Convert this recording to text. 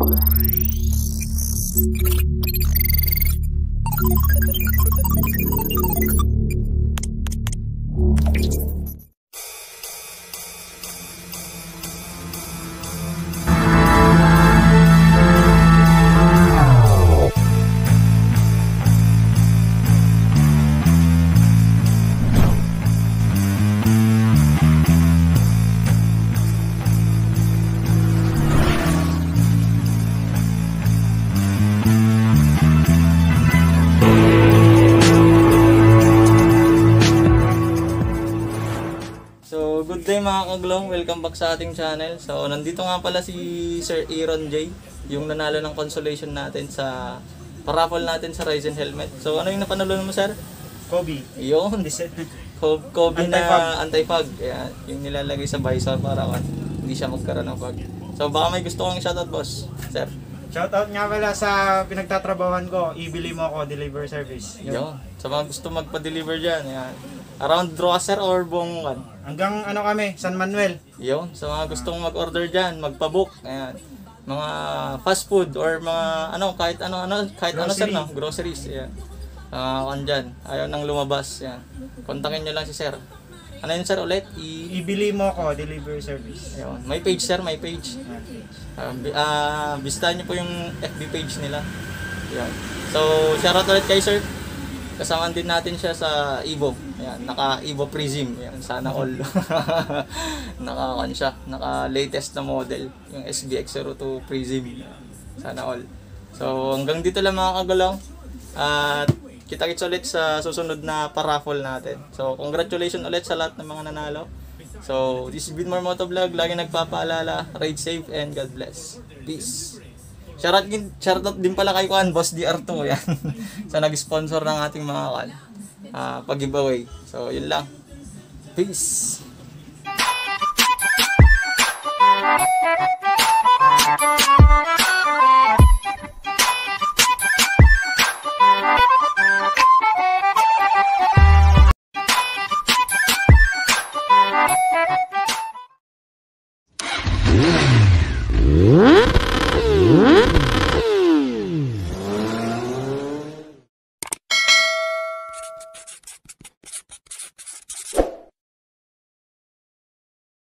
Good day mga kaglong, welcome back sa ating channel. So nandito nga pala si Sir Aaron J, yung nanalo ng consolation natin sa paraffle natin sa Ryzen helmet. So ano yung napanalo mo, sir? Kobe. Yun. Kobe na anti-fog. Ayan, yung nilalagay sa visor para hindi siya magkaroon ng fog. So baka may gusto kong shoutout, boss, sir. Shoutout nga pala sa pinagtatrabawan ko, ibili mo ako deliver service. Yun. Sa mga gusto magpa-deliver dyan, ayan. Around Roacer or Bongan. Hanggang ano kami, San Manuel. Yun, sa mga gustong mag-order dyan, magpa-book. Ayan. Mga fast food or mga kahit ano sir, no? Groceries. Ayan. Dyan, ayaw nang lumabas. Ayan. Kontakin nyo lang si sir. Ano yun, sir, ulit? Ibili mo ako delivery service. Ayan. May page, sir, may page. Bisitahin nyo po yung FB page nila. Ayan. So, shoutout ulit kay sir. Kasama din natin siya sa Evo. Ayan, naka Evo Prism. Ayan, sana all. Naka latest na model, yung SBX02 Prism. Sana all. So hanggang dito lang mga kagulong. At kita-kits ulit sa susunod na paraffle natin. So congratulations ulit sa lahat ng mga nanalo. So this is Vidmar Motovlog, lagi nagpapaalala, ride safe and God bless. Peace. Shoutout din pala kay Boss DR2 yan. Sa nag-sponsor ng ating mga pag-giveaway. So yun lang. Peace. What?